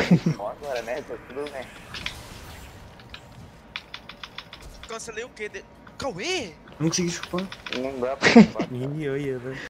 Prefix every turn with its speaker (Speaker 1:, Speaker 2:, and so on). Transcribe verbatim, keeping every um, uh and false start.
Speaker 1: Só agora, né? Tá tudo bem.
Speaker 2: Cancelei o quê? De... Cauê?
Speaker 3: Não consegui chupar.
Speaker 1: Não dá pra chupar.
Speaker 3: Ih, olha, velho.